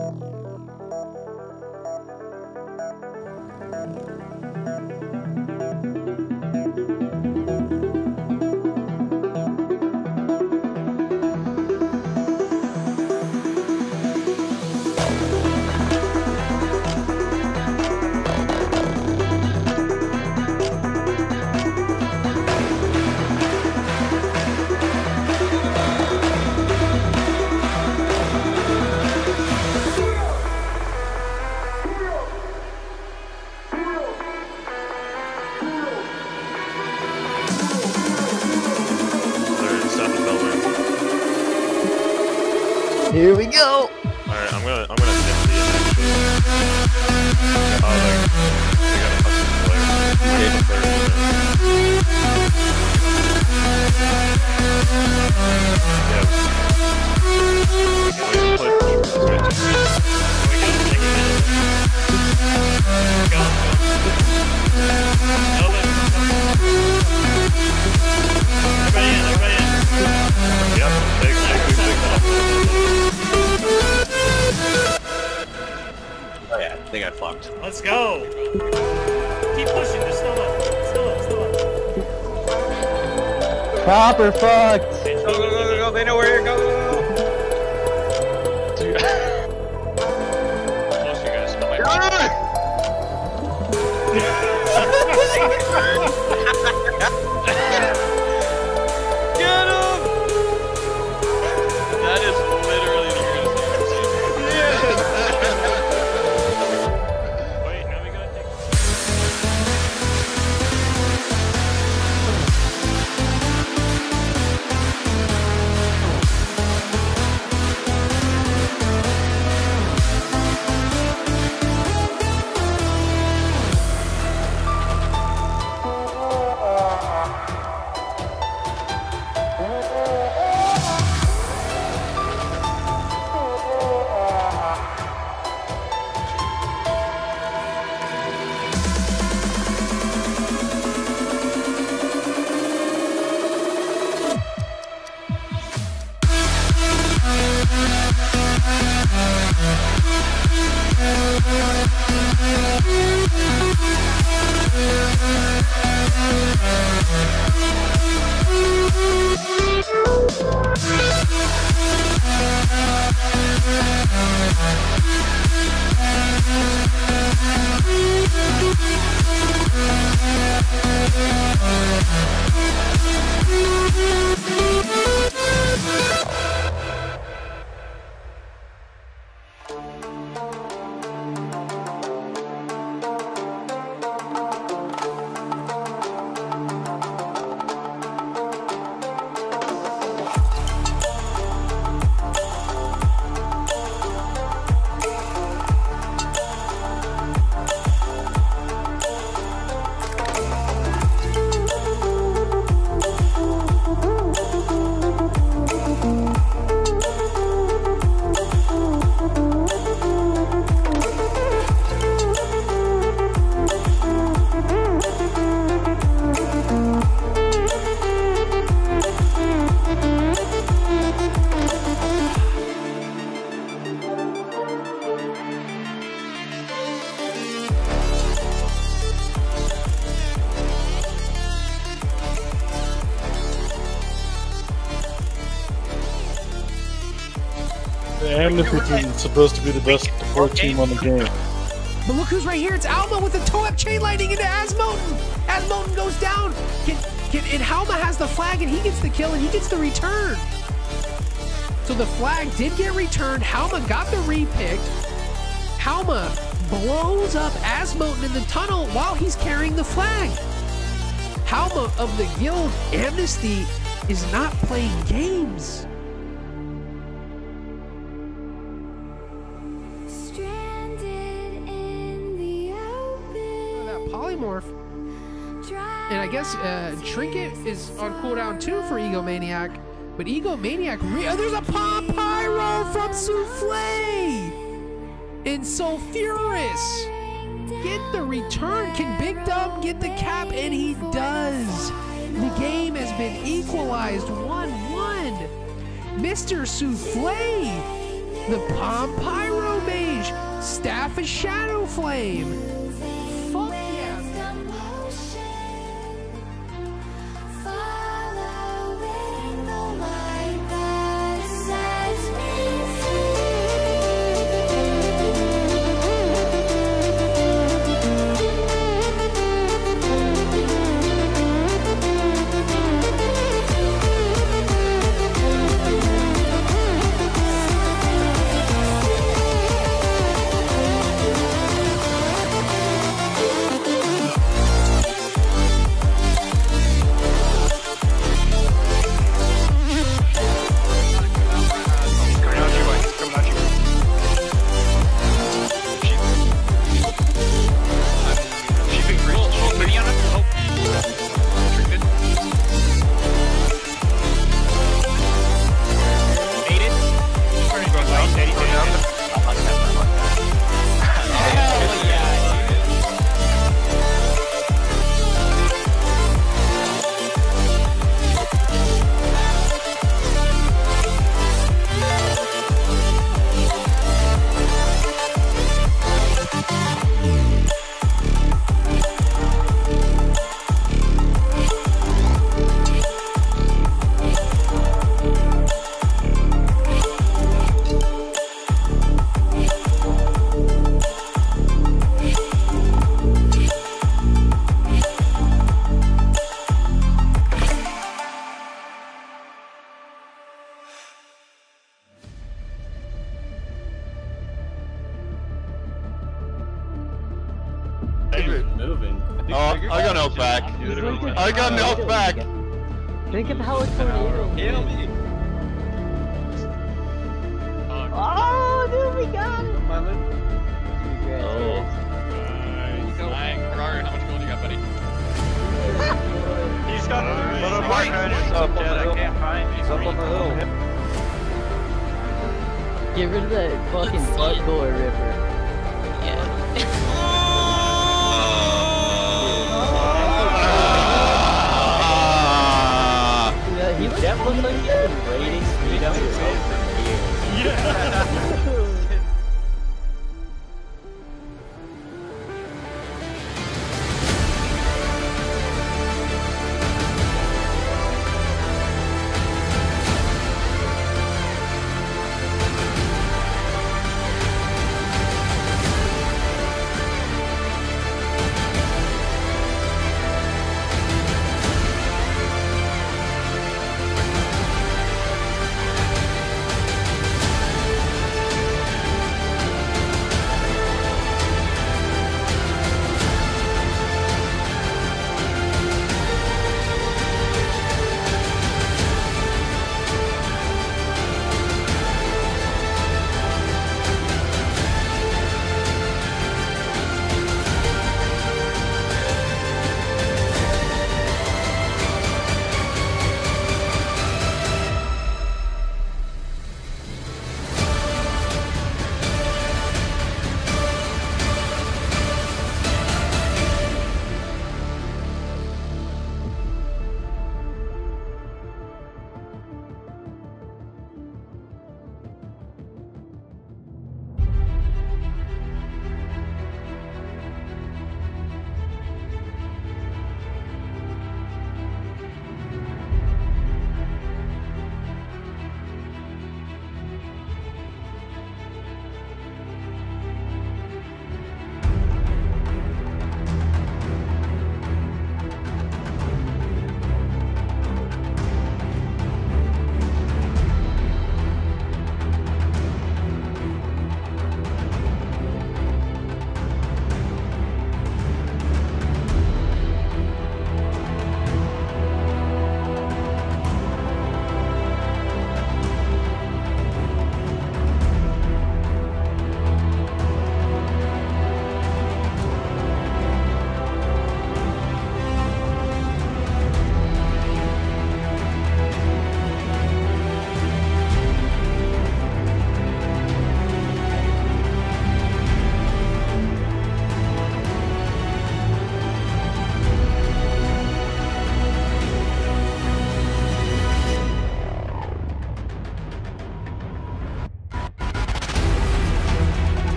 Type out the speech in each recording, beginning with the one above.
Here we go. Alright, I'm gonna nip the actually. Oh, they got a fucking player. Yeah. Oh yeah, they got fucked. Let's go! Keep pushing, just still up. Still up, still up. Proper fucked. Go, go, go, go, go, they know where you're going. Dude. Most of you guys smell like Get him! That is literally the greatest thing I've seen. Wait, now we gotta take. The Amnesty team is supposed to be the best support team on the game. But look who's right here. It's Alma with the toe-up chain lightning into Asmoten. Asmoten goes down. And Halma has the flag, and he gets the kill, and he gets the return. So the flag did get returned. Halma got the repick. Halma blows up Asmoten in the tunnel while he's carrying the flag. Halma of the guild Amnesty is not playing games. Polymorph. And I guess Trinket is on cooldown too for Egomaniac. But Egomaniac, there's a Palm Pyro from Souffle! And Sulfurous! Get the return. Can Big Dub get the cap? And he does. The game has been equalized 1-1. Mr. Souffle, the Palm Pyro man. half a Shadow Flame. Fuck yeah. Moving. Oh, I got no back. I got no back. Think of how it's tornado. Kill me. Oh, dude, we got it. Oh. Ferrari, how much gold you got, buddy? He's got Little Mark is up dead. I can't find him. He's up on the hill. Get rid of that fucking butt gore river. He definitely looks like he's been raiding speed up his own for years. Yeah.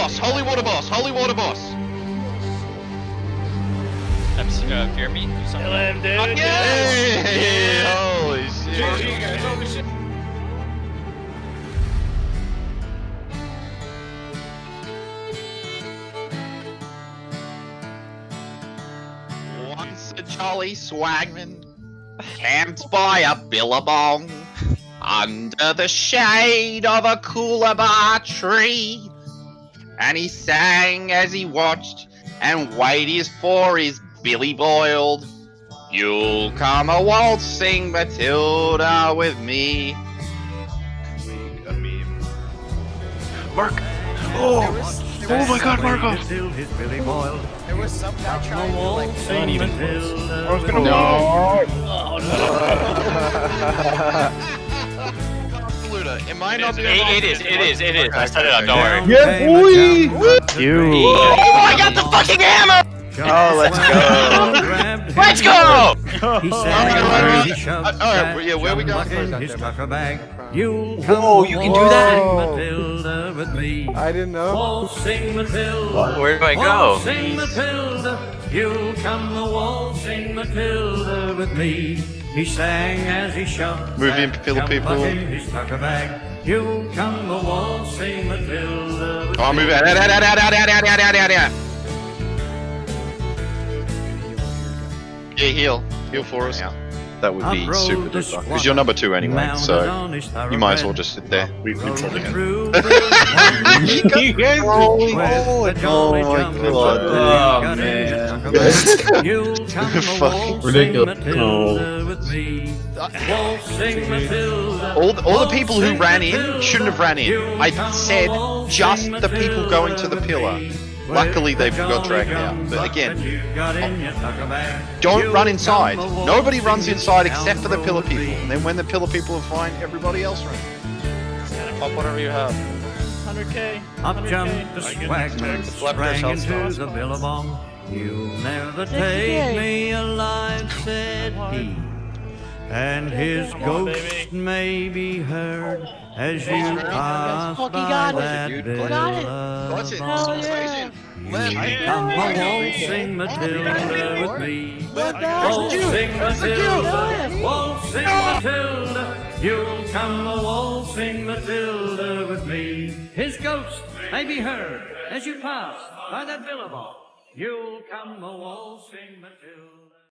boss! Holy water boss! Holy water boss! Jeremy, do something. Kill him, dude. Fuck yeah! Hey, holy shit! Once a jolly swagman camped by a billabong under the shade of a coolabah tree, and he sang as he watched and waited for his billy boiled. You'll come a waltzing Matilda with me. A meme. Mark! Oh my god, Markov! There was some guy trying to like Am I not doing It is. I set it up, don't worry. Yeah, boy! Oh, I got the fucking hammer! Oh, let's go. Let's go! He Alright, yeah, where we going? Whoa, you can do that? Matilda with me. I didn't know. Waltzing Matilda. Where do I go? Waltzing Matilda. You come a waltzing Matilda with me. He sang as he shot. Moving pillow people. His tucker bag. You come a waltzing Matilda with Oh, me. move out. Yeah, heal for us. That would be super duper. Because you're number 2 anyway, so you might as well just sit there. We've been telling him. You guys Oh my god. Oh, man. Fucking ridiculous. All the people who ran in shouldn't have ran in. I said just the people going to the pillar. Luckily they got dragged out. But again, don't run inside. Nobody runs inside except for the pillar people. And then when the pillar people are fine, everybody else runs. Pop whatever you have. 100k. Up jumped the swagman, sprang into the billabong. You'll never take me alive, said he. And his ghost may be heard as you pass by that villa. Watch it. Come a waltzing Matilda with me. Waltzing Matilda, waltzing Matilda. You'll come a waltzing Matilda with me. His ghost may be heard as you pass by that billabong. You'll come a waltzing Matilda.